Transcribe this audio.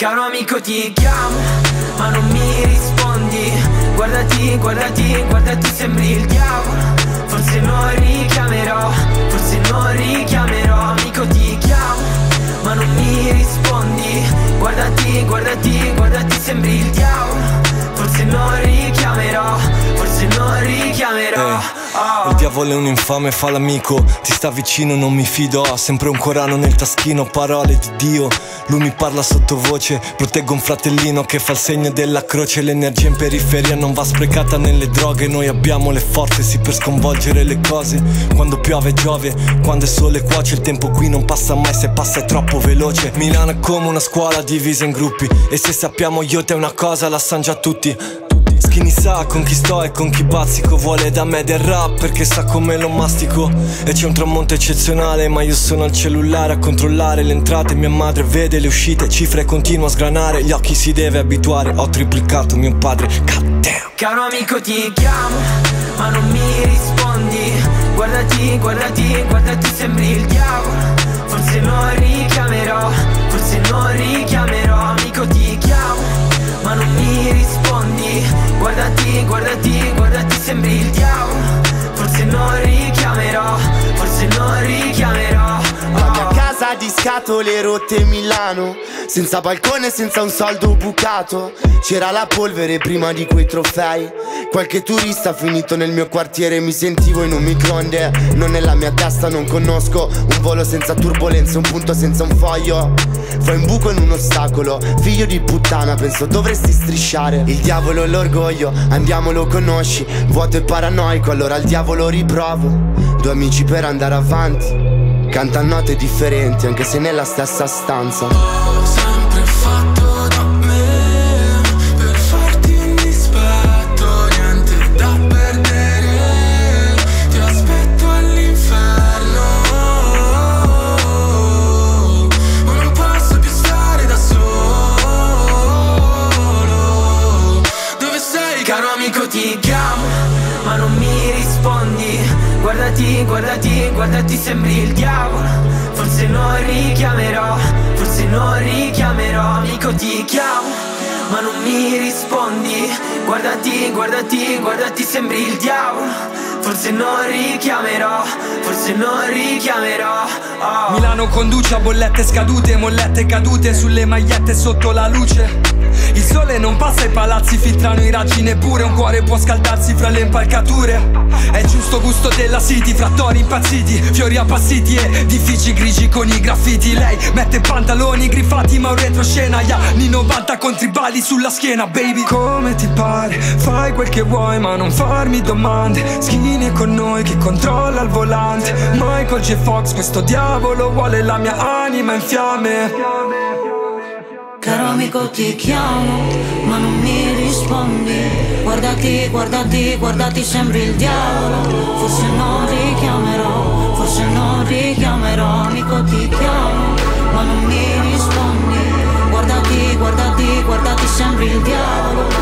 Caro amico ti chiamo, ma non mi rispondi. Guardati, guardati, guardati, sembri il diavolo. Forse non richiamerò, forse non richiamerò. Amico ti chiamo, ma non mi rispondi. Guardati, guardati, guardati, sembri il diavolo. Forse non richiamerò, forse non richiamerò. Il diavolo è un infame, fa l'amico. Ti sta vicino, non mi fido. Ha sempre un Corano nel taschino, parole di Dio. Lui mi parla sottovoce, proteggo un fratellino che fa il segno della croce. L'energia in periferia non va sprecata nelle droghe. Noi abbiamo le forze, sì, per sconvolgere le cose. Quando piove giove, quando è sole cuoce. Il tempo qui non passa mai, se passa è troppo veloce. Milano è come una scuola divisa in gruppi. E se sappiamo io te una cosa, la sanno già tutti. Skinny sa con chi sto e con chi bazzico. Vuole da me del rap perché sa come lo mastico. E c'è un tramonto eccezionale, ma io sono al cellulare a controllare le entrate. Mia madre vede le uscite, cifre continuo a sgranare. Gli occhi si deve abituare, ho triplicato mio padre. God damn. Caro amico ti chiamo, ma non mi rispondi. Guardati, guardati, guardati, sembri il diavolo. Forse non richiamerò, forse non richiamerò. Amico ti chiamo, ma non mi rispondi. Guardati, guardati, guardati, sembri il diavolo. Forse non richiamerò, forse non richiamerò. La mia casa di scatole rotte Milano, senza balcone, senza un soldo bucato. C'era la polvere prima di quei trofei. Qualche turista finito nel mio quartiere. Mi sentivo in un microonde, non nella mia testa, non conosco un volo senza turbolenze, un punto senza un foglio. Fai un buco in un ostacolo, figlio di puttana, penso dovresti strisciare. Il diavolo è l'orgoglio, andiamo lo conosci. Vuoto e paranoico, allora al diavolo riprovo. Due amici per andare avanti, canta note differenti anche se nella stessa stanza. Ho sempre fatto da me per farti un dispetto, niente da perdere. Ti aspetto all'inferno, ma non posso più stare da solo. Dove sei? Caro amico ti chiamo, ma non mi rispondi. Guardati, guardati, guardati, sembri il diavolo. Forse non richiamerò, forse non richiamerò. Amico ti chiamo, ma non mi rispondi. Guardati, guardati, guardati, sembri il diavolo. Forse non richiamerò, forse non richiamerò. Milano conduce a bollette scadute, mollette cadute sulle magliette sotto la luce. Il sole non passa, i palazzi filtrano i raggi, neppure un cuore può scaldarsi fra le impalcature. È il giusto gusto della city, frattori impazziti, fiori appassiti e edifici grigi con i graffiti. Lei mette pantaloni griffati ma un retroscena, gli anni 90 con tribali sulla schiena, baby. Come ti pare, fai quel che vuoi ma non farmi domande. Skinny è con noi, chi controlla il volante. Michael J. Fox, questo diavolo vuole la mia anima in fiamme. Caro amico ti chiamo, ma non mi rispondi. Guardati, guardati, guardati, sembri il diavolo. Forse non richiamerò, forse non richiamerò. Amico ti chiamo, ma non mi rispondi. Guardati, guardati, guardati, sembri il diavolo.